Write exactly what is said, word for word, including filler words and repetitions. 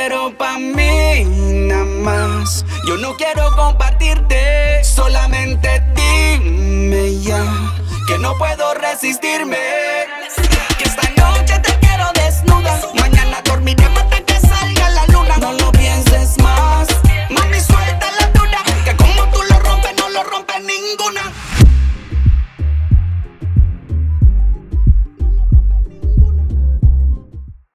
quiero pa' mí nada más. Yo no quiero compartirte, solamente dime ya que no puedo resistirme. Que esta noche te quiero desnuda, mañana dormiremos hasta que salga la luna. No lo